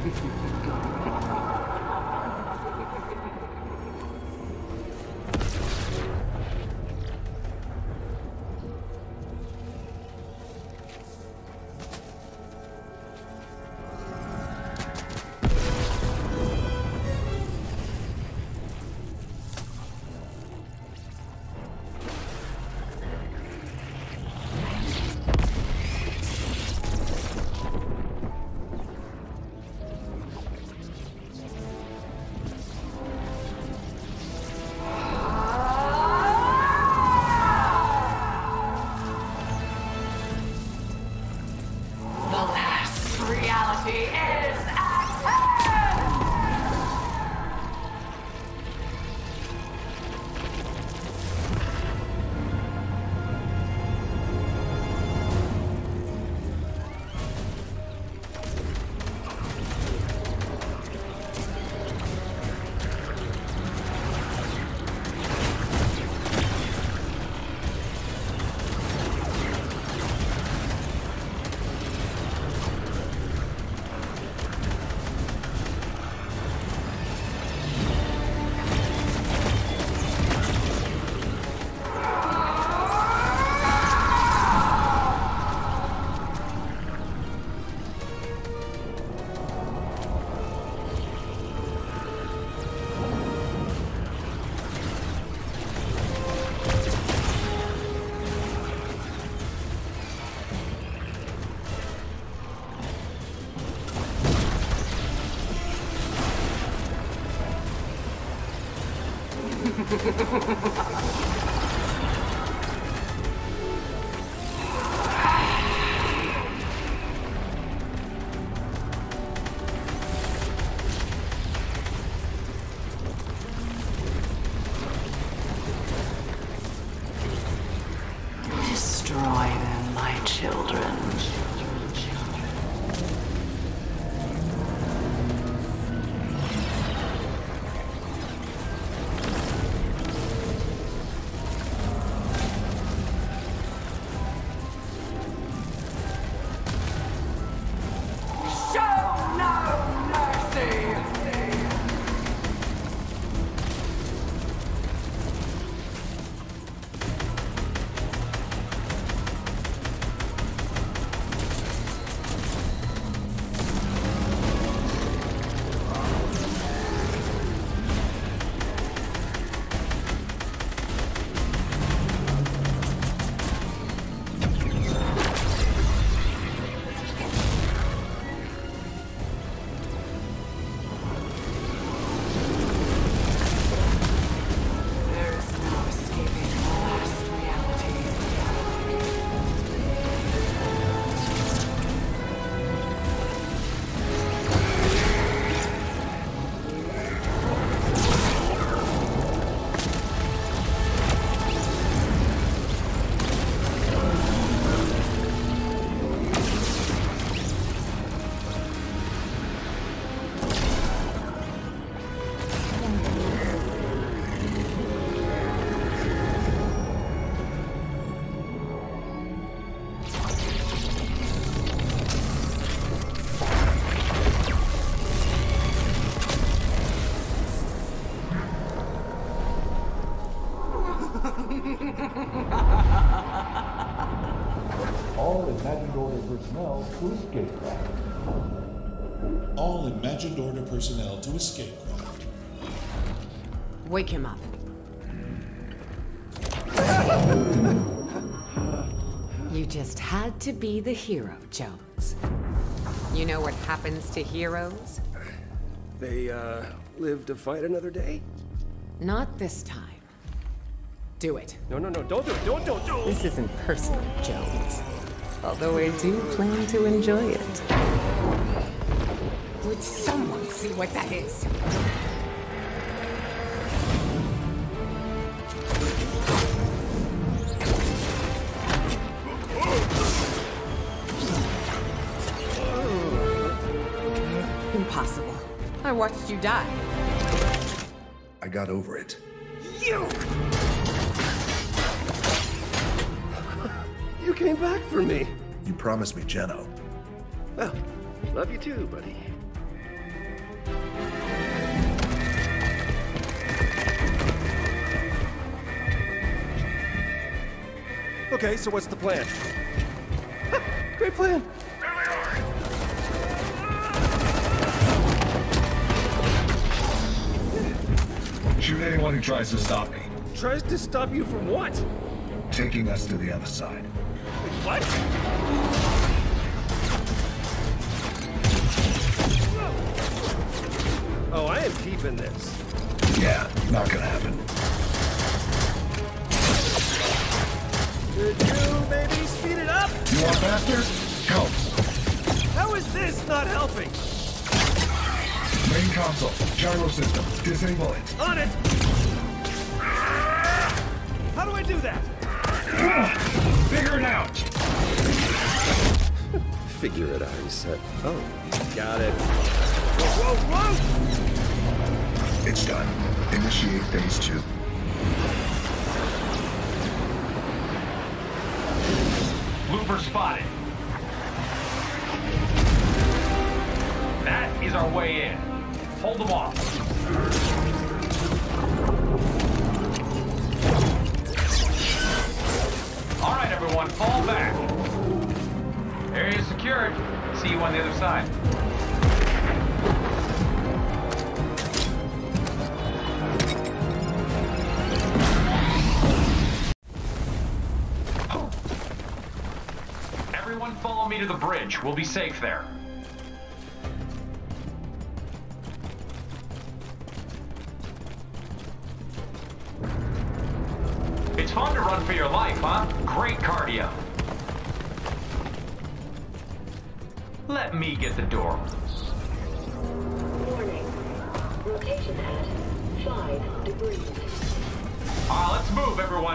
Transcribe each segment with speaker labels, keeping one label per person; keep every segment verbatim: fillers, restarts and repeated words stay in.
Speaker 1: Destroy them, my children.
Speaker 2: All Imagined Order personnel to escape craft.
Speaker 3: All Imagined Order personnel to escape craft.
Speaker 4: Wake him up. You just had to be the hero, Jones. You know what happens to heroes?
Speaker 5: They, uh, live to fight another day?
Speaker 4: Not this time. Do it.
Speaker 5: No, no, no, don't do it, don't, don't, don't!
Speaker 4: This isn't personal, Jones. Although I do plan to enjoy it. Would someone see what that is? Impossible. I watched you die.
Speaker 2: I got over it.
Speaker 5: You! You came back for me.
Speaker 2: You promised me Geno.
Speaker 5: Well, love you too, buddy. Okay, so what's the plan? Great plan.
Speaker 6: Shoot anyone who tries to stop me.
Speaker 5: Tries to stop you from what?
Speaker 6: Taking us to the other side.
Speaker 5: What? Oh, I am keeping this.
Speaker 6: Yeah, not gonna happen.
Speaker 5: Could you maybe speed it up?
Speaker 6: You want faster? Help.
Speaker 5: How is this not helping?
Speaker 6: Main console, gyro system, disable it.
Speaker 5: On it! How do I do that?
Speaker 6: Figure it out.
Speaker 5: Figure it out, he said. Oh, got it. Whoa, whoa, whoa!
Speaker 6: It's done. Initiate phase two.
Speaker 7: Looper spotted. That is our way in. Hold them off. All right, everyone, fall back. Area secured. See you on the other side. Everyone follow me to the bridge. We'll be safe there. It's fun to run for your life, huh? Great cardio. Let me get the door.
Speaker 1: Warning. Rotation at five degrees.
Speaker 7: All right, let's move, everyone.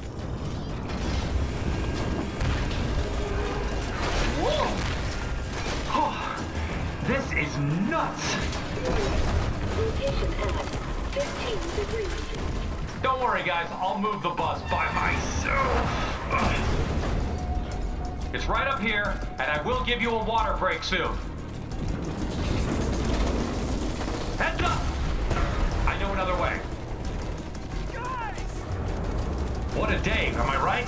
Speaker 7: Whoa! Oh, this is nuts.
Speaker 1: Rotation at fifteen degrees.
Speaker 7: Don't worry, guys. I'll move the bus by myself. Ugh. It's right up here, and I will give you a water break soon. Heads up! I know another way. Guys! What a day, am I right?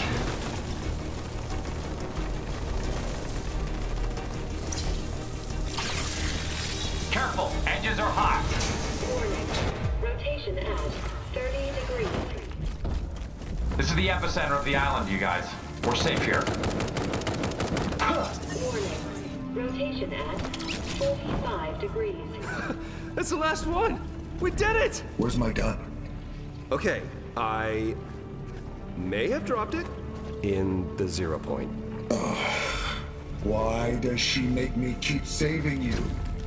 Speaker 7: Careful, edges are hot.
Speaker 1: Warning. Rotation at thirty degrees.
Speaker 7: This is the epicenter of the island, you guys. We're safe here.
Speaker 1: Warning. Rotation at forty-five degrees.
Speaker 5: That's the last one! We did it!
Speaker 6: Where's my gun?
Speaker 5: Okay, I may have dropped it in the zero point.
Speaker 6: Why does she make me keep saving you?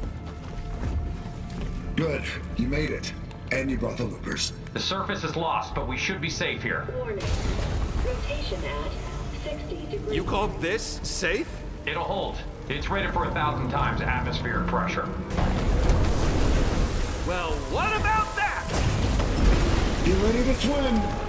Speaker 6: Good, you made it. And you brought the loopers.
Speaker 7: The surface is lost, but we should be safe here.
Speaker 1: Warning. Rotation at sixty degrees.
Speaker 5: You call this safe?
Speaker 7: It'll hold. It's rated for a thousand times atmospheric pressure.
Speaker 5: Well, what about that?
Speaker 6: Get ready to swim!